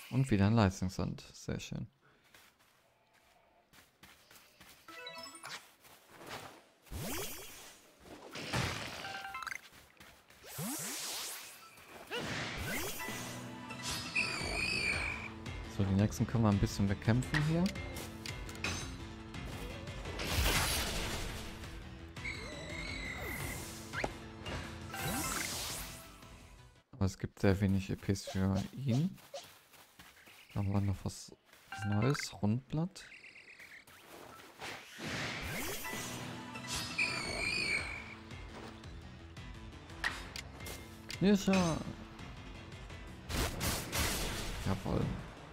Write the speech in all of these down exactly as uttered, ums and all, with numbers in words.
Und wieder ein Leistungssand. Sehr schön. So, die nächsten können wir ein bisschen bekämpfen hier. Aber es gibt sehr wenig E Ps für ihn. Da haben wir noch was Neues. Rundblatt. Knirscher. Jawohl.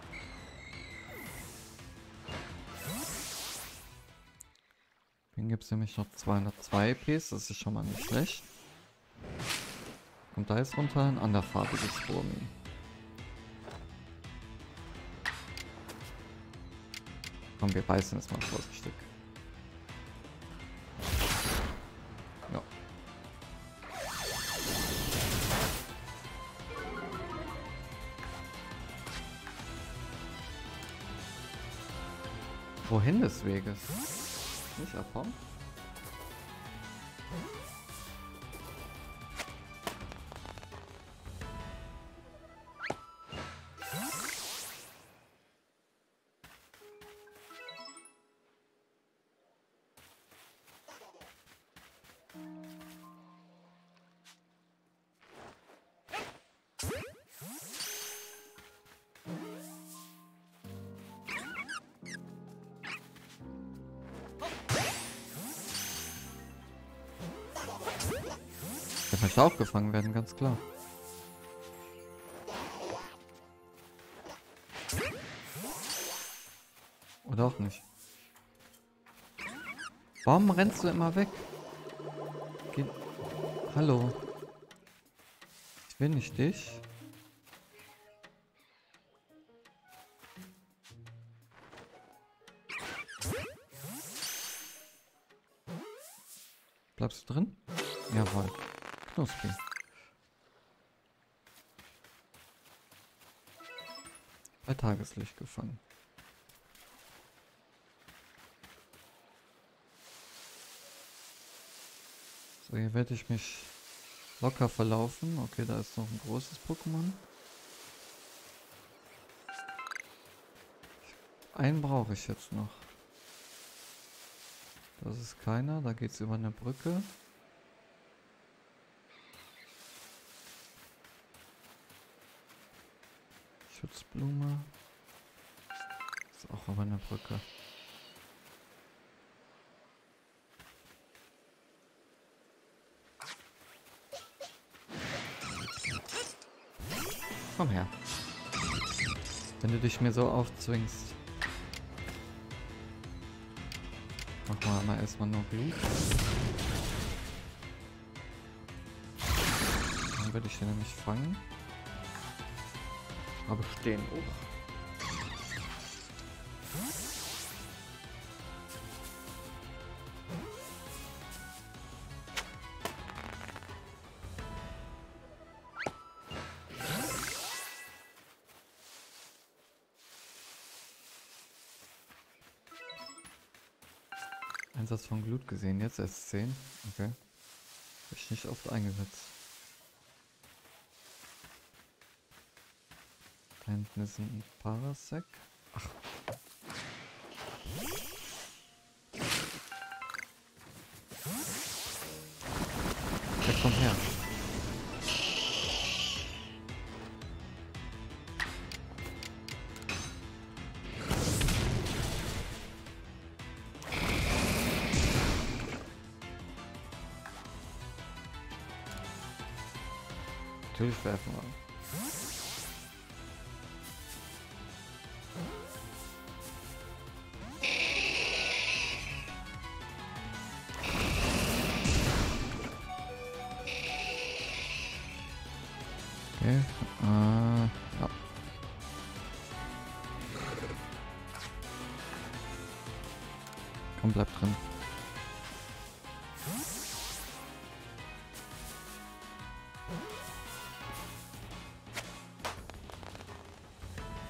Dann gibt es nämlich noch zweihundertzwei E Ps. Das ist schon mal nicht schlecht. Kommt da jetzt runter ein anderfarbiges Wurmi. Komm, wir beißen jetzt mal vorsichtig. Ja. Wohin des Weges? Nicht abhauen? Der möchte auch gefangen werden, ganz klar. Oder auch nicht. Warum rennst du immer weg? Geh... Hallo. Ich will nicht dich. Bleibst du drin? Jawohl. Knusprig. Bei Tageslicht gefangen. So, hier werde ich mich locker verlaufen. Okay, da ist noch ein großes Pokémon. Einen brauche ich jetzt noch. Das ist keiner. Da geht es über eine Brücke. Schutzblume. Ist auch über eine Brücke. Komm her. Wenn du dich mir so aufzwingst. Machen wir mal erstmal nur Blut. Dann werde ich den nämlich fangen. Aber stehen auch. Einsatz von Glut gesehen, jetzt erst zehn. Okay. Habe ich nicht oft eingesetzt. Da hinten ist ein Parasec. Ach. Der kommt her. Natürlich werfen wir. Okay, äh, ja. Komm, bleib drin.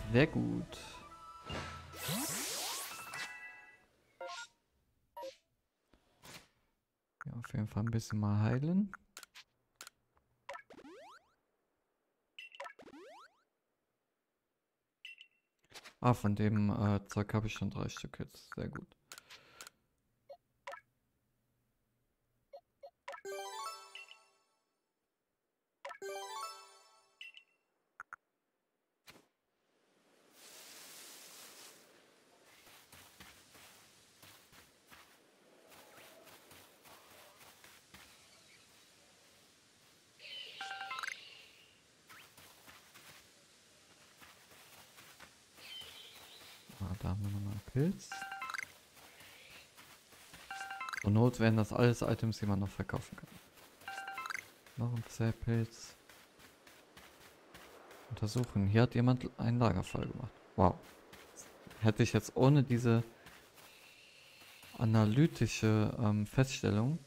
Sehr gut. Ja, auf jeden Fall ein bisschen mal heilen. Ah, von dem äh, Zeug habe ich schon drei Stück jetzt. Sehr gut. Ah, da haben wir nochmal einen Pilz. Zur Not werden das alles Items, die man noch verkaufen kann. Noch ein Zellpilz. Untersuchen. Hier hat jemand einen Lagerfeuer gemacht. Wow. Hätte ich jetzt ohne diese analytische ähm, Feststellung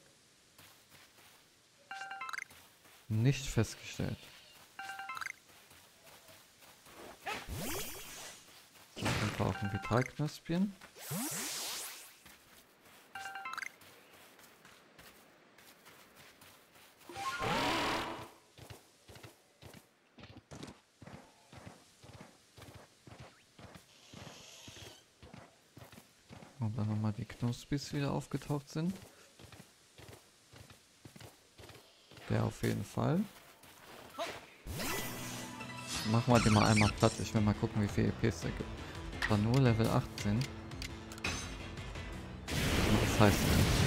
nicht festgestellt. Auf jeden Fall auch ein Vitalknöspchen. Und dann nochmal die Knuspis wieder aufgetaucht sind. Der auf jeden Fall. Machen wir den mal einmal platt. Ich will mal gucken, wie viel E Ps der gibt. War nur Level achtzehn. Und das heißt nicht.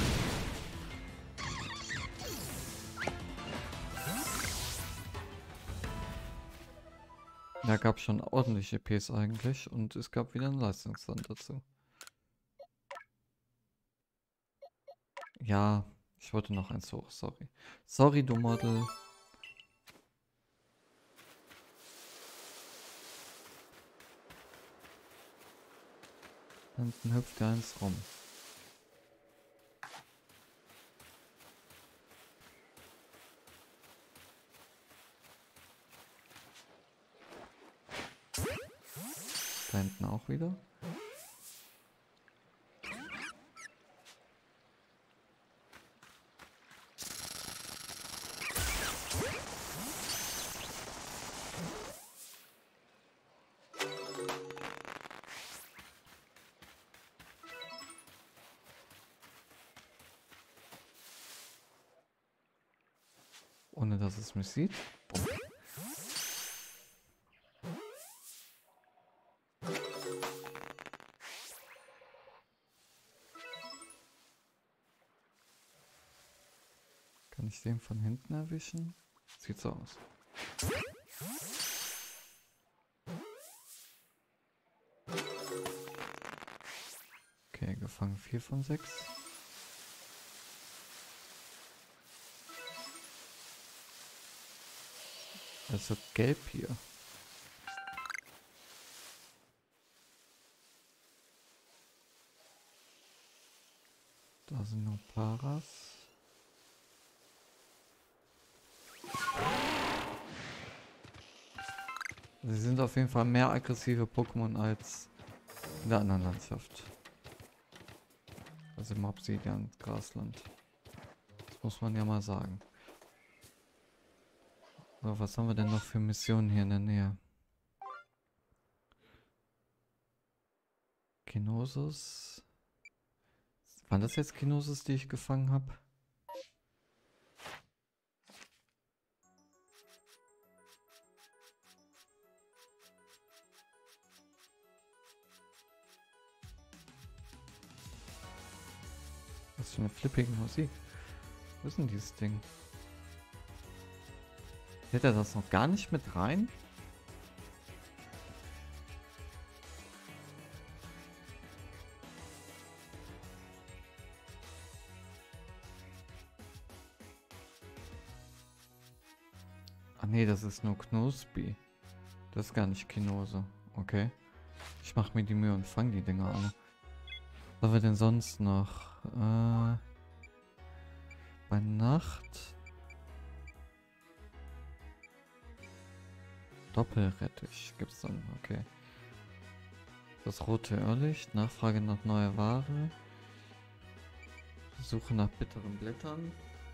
Da gab schon ordentliche E Ps eigentlich und es gab wieder einen Leistungsstand dazu. Ja, ich wollte noch eins hoch, sorry. Sorry, du Model. Hinten hüpft ja eins rum. Da hinten auch wieder. Ohne dass es mich sieht. Bumm. Kann ich den von hinten erwischen? Sieht so aus. Okay, gefangen vier von sechs. Es wird gelb hier. Da sind noch Paras. Sie sind auf jeden Fall mehr aggressive Pokémon als in der anderen Landschaft. Also im Obsidian-Grasland. Das muss man ja mal sagen. So, was haben wir denn noch für Missionen hier in der Nähe? Kenosis. Waren das jetzt Kenosis, die ich gefangen habe? Was für eine flippige Musik. Wo ist denn dieses Ding? Hält er das noch gar nicht mit rein? Ah nee, das ist nur Knospi. Das ist gar nicht Kinose. Okay. Ich mache mir die Mühe und fange die Dinger an. Was haben wir denn sonst noch? Äh, bei Nacht. Doppelrettich gibt's dann. Okay. Das rote Irrlicht. Nachfrage nach neuer Ware. Suche nach bitteren Blättern.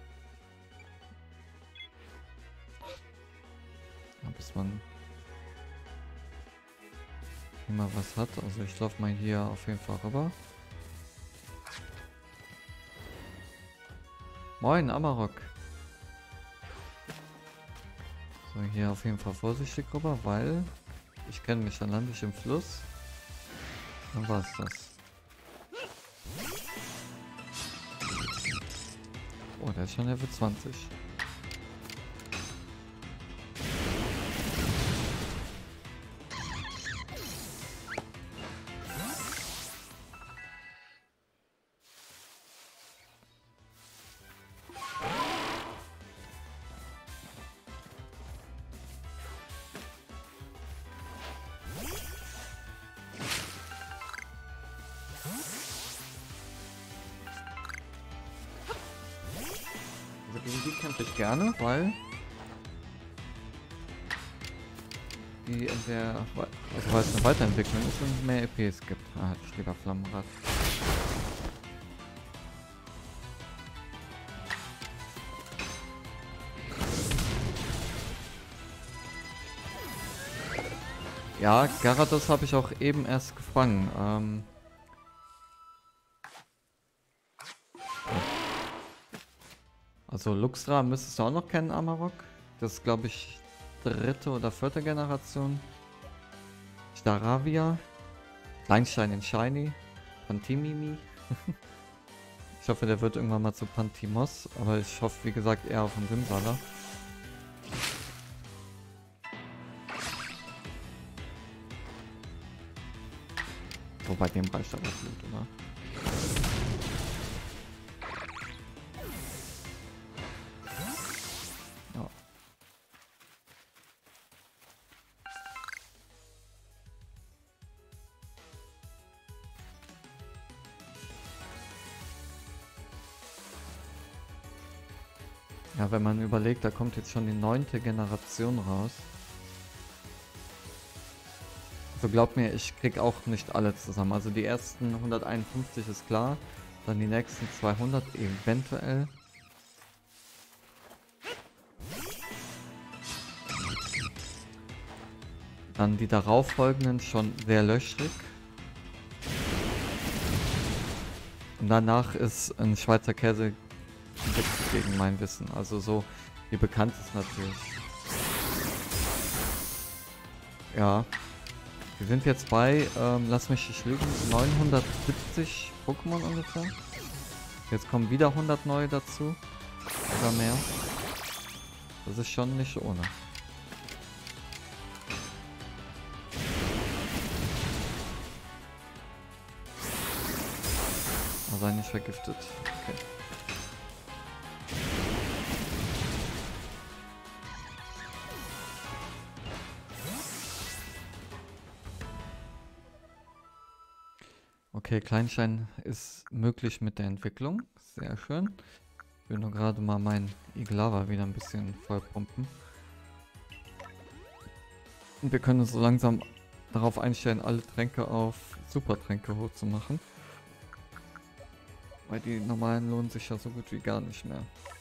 Ja, bis man immer was hat. Also ich laufe mal hier auf jeden Fall rüber. Moin, Amarok. So, hier auf jeden Fall vorsichtig rüber, weil ich kenne mich, dann lande ich im Fluss. Dann war's das. Oh, der ist schon Level zwanzig. Also gegen die kämpfe ich gerne, weil die in der, also weil es eine Weiterentwicklung ist und mehr E Ps gibt. Ah, ich lieber Flammenrad. Ja, Gyarados habe ich auch eben erst gefangen. Ähm Also Luxra müsstest du auch noch kennen, Amarok. Das ist, glaube ich, dritte oder vierte Generation. Staravia. Kleinstein in Shiny. Pantimimi. Ich hoffe, der wird irgendwann mal zu Pantimos. Aber ich hoffe, wie gesagt, eher auf den Simsala. Wobei dem reicht aber Blut, oder? Ja. Ja, wenn man überlegt, da kommt jetzt schon die neunte Generation raus. Also glaubt mir, ich krieg auch nicht alle zusammen. Also die ersten hunderteinundfünfzig ist klar, dann die nächsten zweihundert eventuell. Dann die darauffolgenden schon sehr löchrig. Und danach ist ein Schweizer Käse gegen mein Wissen. Also so die bekannt ist natürlich. Ja. Wir sind jetzt bei, ähm, lass mich nicht lügen, neunhundertsiebzig Pokémon ungefähr. Jetzt kommen wieder hundert neue dazu. Oder mehr. Das ist schon nicht ohne. Aber sei nicht vergiftet. Okay. Okay, Kleinstein ist möglich mit der Entwicklung. Sehr schön. Ich will nur gerade mal meinen Iglava wieder ein bisschen vollpumpen. Und wir können uns so langsam darauf einstellen, alle Tränke auf Supertränke hochzumachen. Weil die normalen lohnen sich ja so gut wie gar nicht mehr.